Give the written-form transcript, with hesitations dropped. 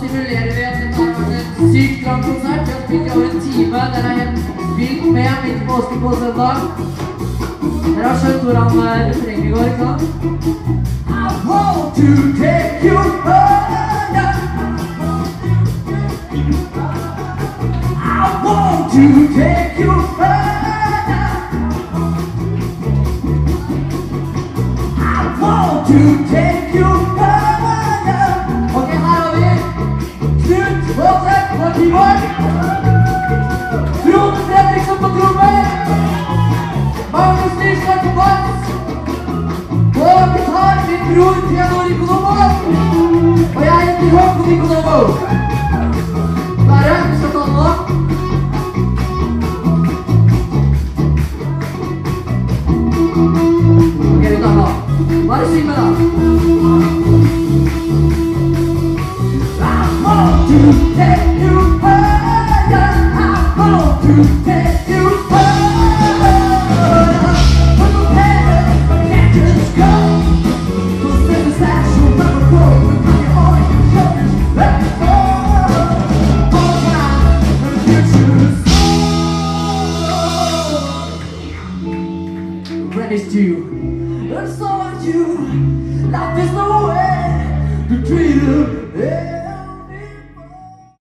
simulerer vi at dette har vært en sykt lang konsert. Vi har spilt i over en time. Den er helt vilt med midt påske på søndag. Dere har skjønt hvordan refrenget går, ikke sant? I want to take you further. I want to take you further. I want to take you further. Ok, her har vi Knut Håsek på keyboard, Trond Fredriksson på trommer, Magnus Nilsson på bass, på gitar min bror Theodor Ikonomo, og jeg heter Håkon Ikonomo. Bare, vi skal ta den nå. Ok, vi tar den nå. Bare syng med da. I want to take you further. I want to take you further. But the pain can't just go. Cause there's a actual never go. Because you're on your shoulders. Let's go. All time the future's gone. Ready to. And so are you. Life is no way to treat you.